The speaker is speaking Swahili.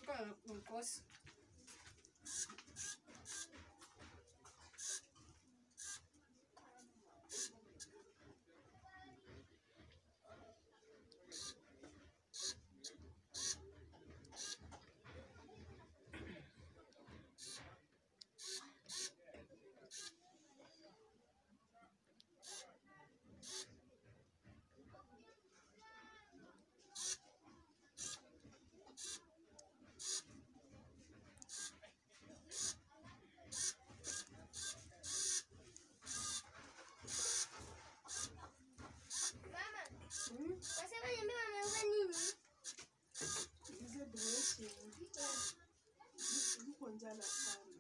Tuka mkosi. Wasema niambie wameuza nini? Hizo dressing. Niko njala sana.